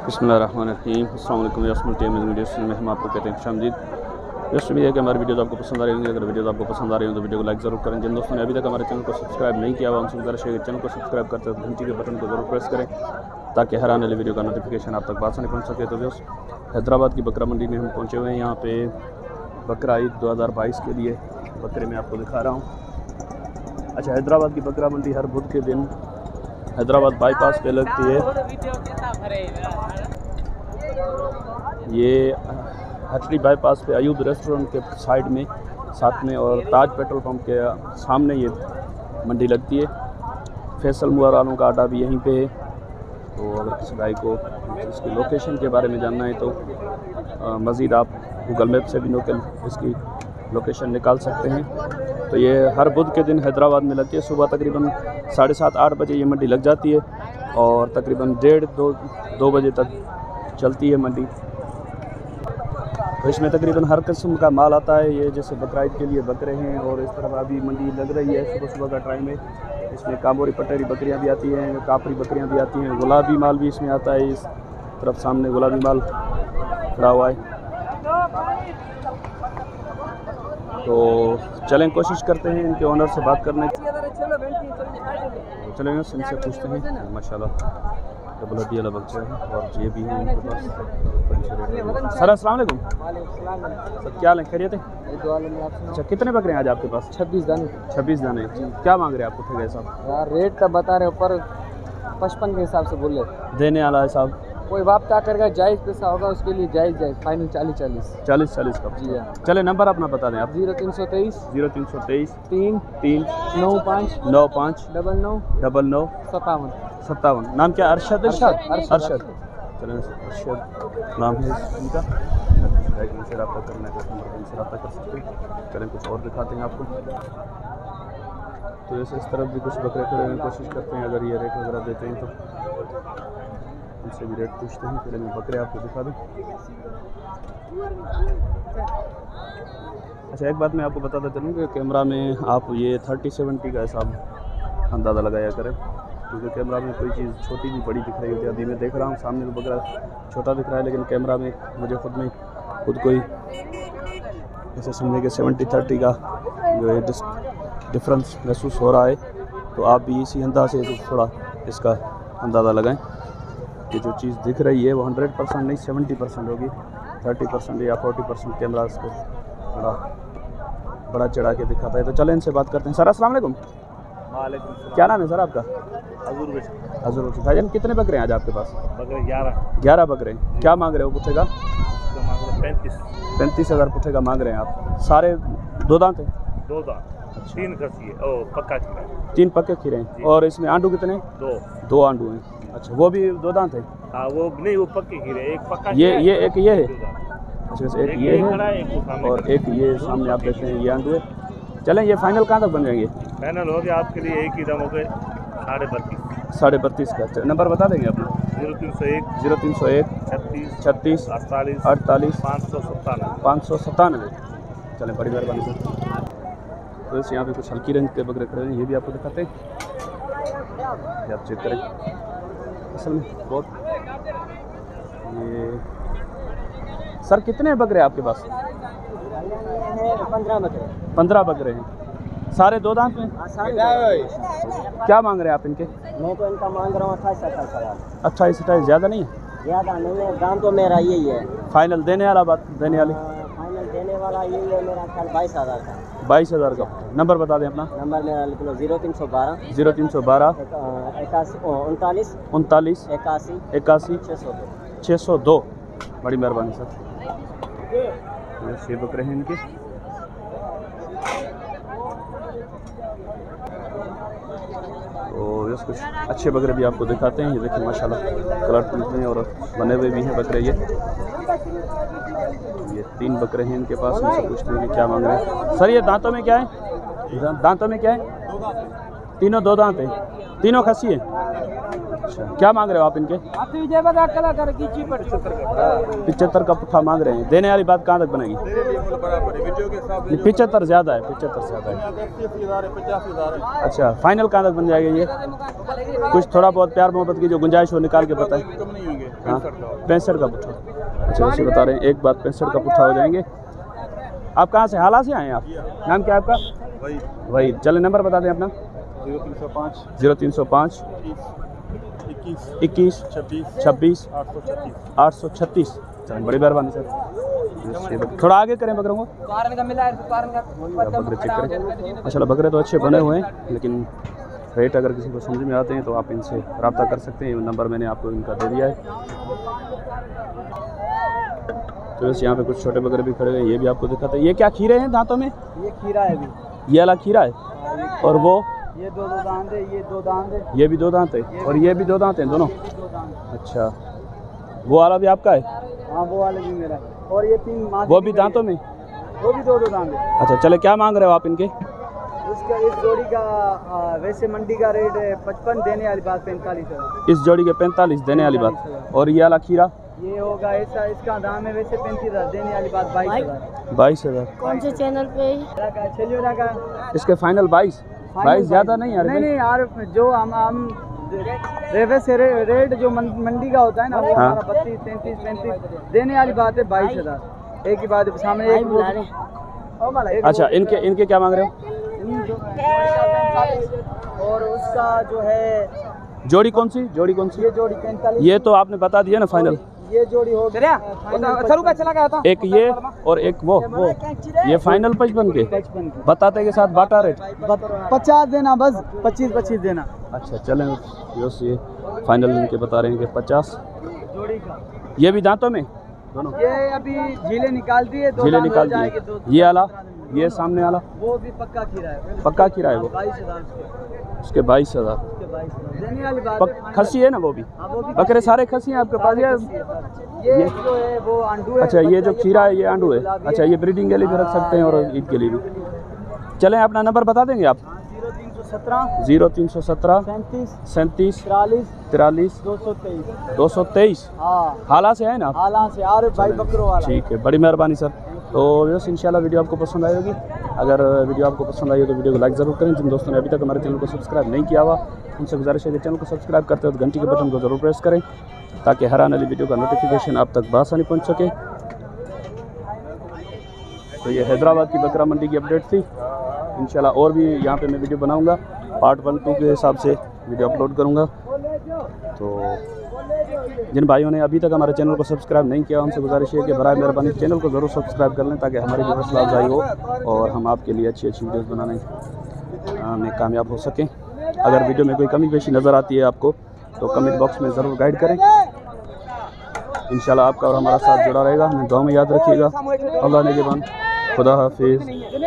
बिस्मिल्लाहिर्रहमानिर्रहीम। अस्सलाम वालेकुम यास्मीन टीम वीडियो में हम आपको कहते हैं खुशामदीद। दोस्तों उम्मीद है कि हमारी वीडियोज़ आपको पसंद आ रही होंगी। अगर वीडियोज़ आपको पसंद आ रही हो तो वीडियो को लाइक ज़रूर करें। जिन दोस्तों ने अभी तक हमारे चैनल को सब्सक्राइब नहीं किया हुआ उनसे गुजारिश है कि चैनल को सब्सक्राइब करते हैं घंटी के बटन को ज़रूर प्रेस करें ताकि हर आने वाली वीडियो का नोटिफिकेशन आप तक आसानी पहुँच सके। तो दोस्त हैदराबाद की बकरा मंडी में हम पहुँचे हुए हैं। यहाँ पे बकरा ईद 2022 के लिए बकरे में आपको दिखा रहा हूँ। अच्छा, हैदराबाद की बकरा मंडी हर बुध के दिन हैदराबाद बाईपास पे लगती है। ये हटरी बाईपास पे अयूब रेस्टोरेंट के साइड में साथ में और ताज पेट्रोल पंप के सामने ये मंडी लगती है। फैसल मुअर वालों का अड्डा भी यहीं पे है। तो अगर किसी भाई को इसकी लोकेशन के बारे में जानना है तो मज़ीद आप गूगल मैप से भी इसकी लोकेशन निकाल सकते हैं। तो ये हर बुध के दिन हैदराबाद में लगती है। सुबह तकरीबन 7:30-8 बजे ये मंडी लग जाती है और तकरीबन 1:30-2 बजे तक चलती है मंडी। तो इसमें तकरीबन हर किस्म का माल आता है। ये जैसे बकरा ईद के लिए बकरे हैं और इस तरफ अभी मंडी लग रही है सुबह सुबह का टाइम है। इसमें कामोरी पटेरी बकरियां भी आती हैं, कापरी बकरियां भी आती हैं, गुलाबी माल भी इसमें आता है। इस तरफ सामने गुलाबी माल खड़ा हुआ है। तो चलें कोशिश करते हैं इनके ओनर से बात करने की। चलेंगे इनसे पूछते हैं। माशाल्लाह डबल हड्डी वाला बच्चा है और ये भी है इनके पास। सर अस्सलाम वालेकुम। सर क्या हाल है, खैरियत है? अच्छा, कितने बकरे हैं आज आपके पास? 26 दाने। 26 दाने। क्या मांग रहे हैं आपको फिर साहब? यार रेट तो बता रहे ऊपर 55 के हिसाब से बोले देने वाला है साहब। कोई बाप क्या करेगा, जायज़ पैसा होगा उसके लिए जायज़ फाइनल 40 का। जी हाँ, चले नंबर अपना बता दें आप। 0323 3 95 95 99 57। नाम क्या? अरशद। अरशद चलें, अरशद नाम है इनका। इनसे रब्ता करना है तो इनसे रब्ता कर सकते हैं। चलें कुछ और दिखाते हैं आपको। तो ऐसे इस तरफ भी कुछ बकरे खड़े हैं, कोशिश करते हैं अगर ये रेट वगैरह देते हैं तो इनसे भी रेट पूछते हैं। पहले मैं बकरे आपको दिखा दूँ। अच्छा, एक बात मैं आपको बताता चलूँ कि कैमरा में आप ये 30-70 का हिसाब अंदाज़ा लगाया करें, क्योंकि कैमरा में कोई चीज़ छोटी भी बड़ी दिख रही होती है। अभी मैं देख रहा हूँ सामने तो बकरा छोटा दिख रहा है, लेकिन कैमरा में मुझे खुद कोई ऐसे समझे कि 70-30 का जो है डिफरेंस महसूस हो रहा है। तो आप भी इसी अंदाज़ से थोड़ा इसका अंदाज़ा लगाएं कि जो चीज़ दिख रही है वो 100% नहीं 70% होगी। 30% या 40% कैमरा इसको बड़ा चढ़ा के दिखाता है। तो चलें इनसे बात करते हैं। सर अस्सलाम वालेकुम। क्या नाम है सर आपका? हजूर भाईजान, कितने बकरे हैं आज आपके पास? बकरे 11 बकरे। क्या मांग रहे हो पुट्ठे का? 35,000 पुट्ठे का मांग रहे हैं आप। सारे दो दांत हैं? 2 दांत। 3 खसी है और पक्का खीरा। 3 पक्के खीरे हैं। और इसमें आंडू कितने? 2 आंडू हैं। अच्छा, वो भी 2 दांत है? हाँ, वो नहीं, वो पक्के खीरे। एक पक्का ये एक ये है। अच्छा, एक ये है और एक ये सामने आप देखते हैं ये आंडू है। चलें, ये फाइनल कहाँ तक बन जाएंगे? फाइनल हो गया आपके लिए एक ही दाम हो गए 32.5 का। नंबर बता देंगे अपना? 0301 36 48 597। चलें, बड़ी मेहरबानी सर। तो इस यहाँ पे कुछ हल्की रंग के बकरे खड़े हैं, ये भी आपको दिखाते हैं। ये आप चेक करें। असल में बहुत ये सर कितने बकरे हैं आपके पास? 15 बकरे हैं। सारे 2 दांत में? क्या मांग रहे हैं आप इनके? मैं तो इनका मांग रहा हूँ 28 ज़्यादा नहीं है? ज़्यादा नहीं है, दाम तो मेरा यही है। फाइनल देने वाली फाइनल देने वाला यही है मेरा ख्याल 22,000 का। 22,000 का। नंबर बता दें अपना? नंबर मेरा लिख लो 0312 39 81 602। बड़ी मेहरबानी सर। ये 6 बकरे हैं इनके। तो ये कुछ अच्छे बकरे भी आपको दिखाते हैं। ये देखिए माशाल्लाह कलर प्रिंट में और बने हुए भी हैं बकरे। ये 3 बकरे हैं इनके पास। इनसे पूछते हैं कि क्या मांग रहे हैं। सर ये दांतों में क्या है? दांतों में क्या है? तीनों 2 दांत हैं। तीनों खसी है। अच्छा, क्या मांग रहे हो आप इनके? 75 का पुट्ठा मांग रहे हैं। देने वाली बात कहाँ तक बनेगी? 75 ज़्यादा है, 75 ज़्यादा है। अच्छा, फाइनल कहाँ तक बन जाएगा ये? कुछ थोड़ा बहुत प्यार मोहब्बत की जो गुंजाइश हो निकाल के बताएं। हाँ, 65 का पुट्ठा। अच्छा, वैसे बता रहे हैं एक बात 65 का पुट्ठा हो जाएंगे। आप कहाँ से, हाला से आए हैं आप? नाम क्या है आपका? वही। चले नंबर बता दें अपना। 0305 21 26 836। चलें, बड़ी मेहरबानी सर। थोड़ा आगे करें बकरों को, बकरे चेक करें। माशाल्लाह बकरे तो अच्छे बने हुए हैं, लेकिन रेट अगर किसी को समझ में आते हैं तो आप इनसे रब्ता कर सकते हैं। नंबर मैंने आपको इनका दे दिया है। तो बस यहाँ पे कुछ छोटे बकरे भी खड़े हैं, ये भी आपको दिखाते हैं। ये क्या खीरे हैं दांतों में? ये खीरा है भी, ये वाला खीरा है। और वो ये दो दांत है, ये 2 दांत है, ये भी 2 दांत है, और ये भी 2 दांत हैं दोनों। अच्छा, वो वाला भी आपका है? हाँ, वो वाला भी मेरा है। और ये 3 वो भी दांतों में? वो भी 2 दांत है। अच्छा, चले, क्या मांग रहे हो आप इनके? इसका इस जोड़ी का वैसे मंडी का रेट है 55, देने वाली बात 45 है। इस जोड़ी के 45, देने वाली बात। और ये वाला खीरा? ये होगा ऐसा, इसका दाम है वैसे 35,000, देने वाली बात 22,000। 22,000। कौन से चैनल पे? इसके फाइनल 22 ज़्यादा नहीं यार? नहीं यार, जो हम वैसे रेट जो मंडी का होता है ना, वो हमारा 32, 33, 35, देने वाली बात है 22,000। एक ही बात है सामने एक। अच्छा, इनके क्या मांग रहे हो? और उसका जो है जोड़ी कौन सी? ये जोड़ी 45। ये तो आपने बता दिया ना फाइनल। ये जोड़ी हो गया चला गया था। एक ये और एक वो ये फाइनल 55 के बताते के साथ बाटा रेट 50 देना, बस 25 देना। अच्छा, चलें, ये फाइनल इनके बता रहे हैं कि 50 जोड़ी का। ये भी दांतों में दोनों? ये अभी झीले निकाल दिए, झीले निकाल दिए। ये वाला, ये सामने वाला वो भी पक्का खीरा है। पक्का खीरा है वो? 22,000 उसके 22,000। देने वाली बात है। खसी है ना वो भी? बकरे सारे खसी हैं आपके पास? ये जो है वो आंडू है। अच्छा, ये जो खीरा है ये आंडू है। अच्छा, ये ब्रीडिंग के लिए भी रख सकते हैं और ईद के लिए भी। चलें, अपना नंबर बता देंगे आप? 0317 37 43 223। हाँ, हाला से है ना? हाला से यार भाई, बकरों वाला। ठीक है, बड़ी मेहरबानी सर। तो बस इंशाल्लाह वीडियो आपको पसंद आई होगी। अगर वीडियो आपको पसंद आई हो तो वीडियो को लाइक ज़रूर करें। जिन दोस्तों ने अभी तक हमारे चैनल को सब्सक्राइब नहीं किया हुआ, उनसे गुजारिश है कि चैनल को सब्सक्राइब करते वक्त घंटी के बटन को ज़रूर प्रेस करें, ताकि हर आने वाली वीडियो का नोटिफिकेशन आप तक बआसानी पहुँच सके। तो ये हैदराबाद की बकरा मंडी की अपडेट थी। इंशाल्लाह और भी यहाँ पे मैं वीडियो बनाऊँगा, पार्ट 1, 2 के हिसाब से वीडियो अपलोड करूँगा। तो जिन भाइयों ने अभी तक हमारे चैनल को सब्सक्राइब नहीं किया, उनसे गुजारिश है कि बराए मेहरबानी चैनल को ज़रूर सब्सक्राइब कर लें, ताकि हमारी भी हौसला अफजाई हो और हम आपके लिए अच्छी वीडियोस बनाने में कामयाब हो सकें। अगर वीडियो में कोई कमी पेशी नज़र आती है आपको तो कमेंट बॉक्स में ज़रूर गाइड करें। इंशाल्लाह आपका और हमारा साथ जुड़ा रहेगा। हमें दुआ में याद रखिएगा। अल्लाह निगहबान। खुदा हाफिज़।